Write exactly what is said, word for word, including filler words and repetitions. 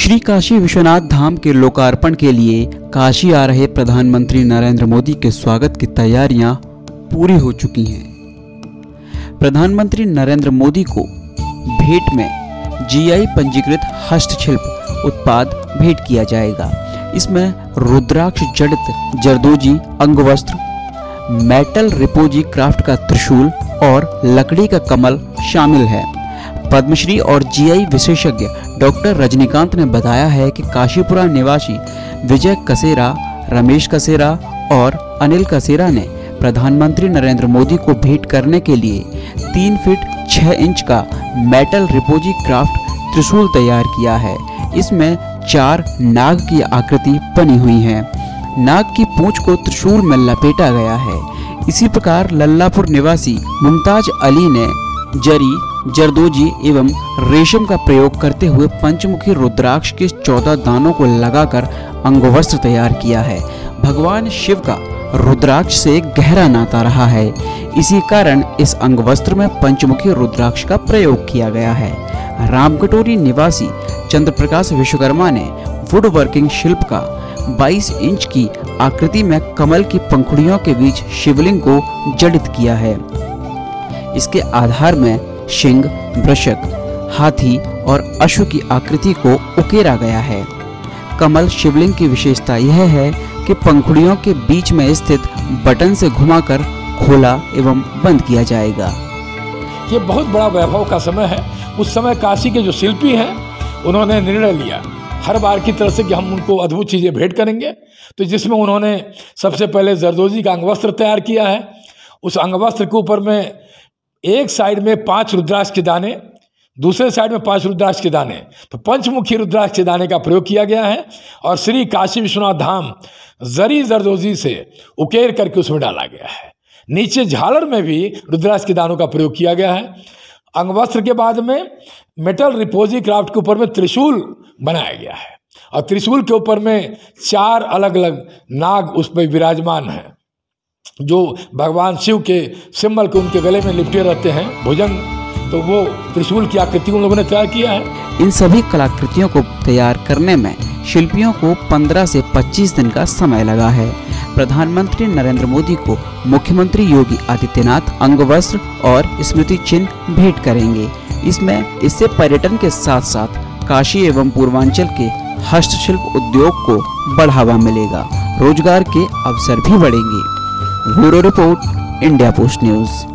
श्री काशी विश्वनाथ धाम के लोकार्पण के लिए काशी आ रहे प्रधानमंत्री नरेंद्र मोदी के स्वागत की तैयारियां पूरी हो चुकी हैं। प्रधानमंत्री नरेंद्र मोदी को भेंट में जीआई पंजीकृत हस्तशिल्प उत्पाद भेंट किया जाएगा। इसमें रुद्राक्ष जड़ित जरदोजी अंगवस्त्र, मेटल रिपोजी क्राफ्ट का त्रिशूल और लकड़ी का कमल शामिल है। पद्मश्री और जीआई विशेषज्ञ डॉक्टर रजनीकांत ने बताया है कि काशीपुरा निवासी विजय कसेरा, रमेश कसेरा और अनिल कसेरा ने प्रधानमंत्री नरेंद्र मोदी को भेंट करने के लिए तीन फीट छह इंच का मेटल रिपोजी क्राफ्ट त्रिशूल तैयार किया है। इसमें चार नाग की आकृति बनी हुई है। नाग की पूंछ को त्रिशूल में लपेटा गया है। इसी प्रकार लल्लापुर निवासी मुमताज अली ने जरी, जरदोजी एवं रेशम का प्रयोग करते हुए पंचमुखी रुद्राक्ष के चौदह दानों को लगाकर अंगवस्त्र तैयार किया है। भगवान शिव का रुद्राक्ष से गहरा नाता रहा है। इसी कारण इस अंगवस्त्र में पंचमुखी रुद्राक्ष का प्रयोग किया गया है। रामकटोरी निवासी चंद्रप्रकाश विश्वकर्मा ने वुड वर्किंग शिल्प का बाईस इंच की आकृति में कमल की पंखुड़ियों के बीच शिवलिंग को जड़ित किया है। इसके आधार में सिंह, वृषक, हाथी और अश्व की आकृति को उकेरा गया है। कमल शिवलिंग की विशेषता यह है कि पंखुड़ियों के बीच में स्थित बटन से घुमाकर खोला एवं बंद किया जाएगा। ये बहुत बड़ा वैभव का समय है। उस समय काशी के जो शिल्पी हैं उन्होंने निर्णय लिया हर बार की तरह से कि हम उनको अद्भुत चीज़ें भेंट करेंगे। तो जिसमें उन्होंने सबसे पहले जरदोजी का अंगवस्त्र तैयार किया है। उस अंगवस्त्र के ऊपर में एक साइड में पांच रुद्राक्ष के दाने, दूसरे साइड में पांच रुद्राक्ष के दाने, तो पंचमुखी रुद्राक्ष के दाने का प्रयोग किया गया है। और श्री काशी विश्वनाथ धाम जरी जरदोजी से उकेर करके उसमें डाला गया है। नीचे झालर में भी रुद्राक्ष के दानों का प्रयोग किया गया है। अंगवस्त्र के बाद में मेटल रिपोजी क्राफ्ट के ऊपर में त्रिशूल बनाया गया है और त्रिशूल के ऊपर में चार अलग अलग नाग उस पर विराजमान हैं, जो भगवान शिव के सिंबल के उनके गले में लिपटे रहते हैं भुजंग। तो वो त्रिशूल की आकृति उन लोगों ने तैयार किया है। इन सभी कलाकृतियों को तैयार करने में शिल्पियों को पंद्रह से पच्चीस दिन का समय लगा है। प्रधानमंत्री नरेंद्र मोदी को मुख्यमंत्री योगी आदित्यनाथ अंगवस्त्र और स्मृति चिन्ह भेंट करेंगे। इसमें इससे पर्यटन के साथ साथ काशी एवं पूर्वांचल के हस्तशिल्प उद्योग को बढ़ावा मिलेगा, रोजगार के अवसर भी बढ़ेंगे। Bureau report, India post news.